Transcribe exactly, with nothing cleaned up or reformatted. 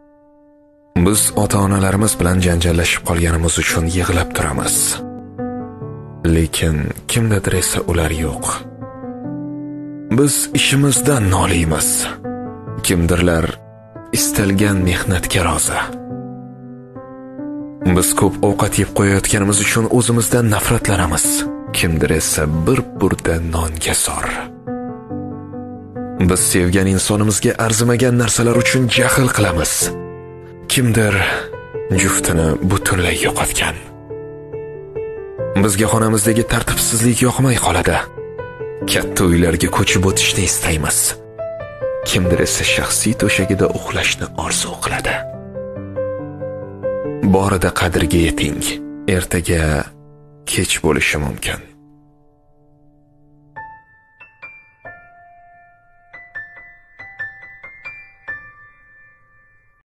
Biz ota-onalarimiz bilan janjallashib qolganimiz uchun yig'lab turamiz. Lekin kimdadir esa ular yo'q. Biz ishimizdan noliymiz. Kimdirlar istalgan mehnatga rozi. Biz ko'p ovqat yeb qo'yayotganimiz uchun o'zimizdan nafratlanamiz. Kimdir esa bir burda nonga zor. Biz sevgan insonimizga arzimagan narsalar uchun jahl qilamiz. Kimdir juftini butunlay yo'qotgan. Bizga xonamizdagi tartibsizlik yoqmay qoladi. Katta uylarga ko'chib o'tishni istaymiz. Kimdir esa shaxsiy to'shagida uxlashni orzu qiladi. Borida qadriga yeting. Ertaga kech bo'lishi mumkin.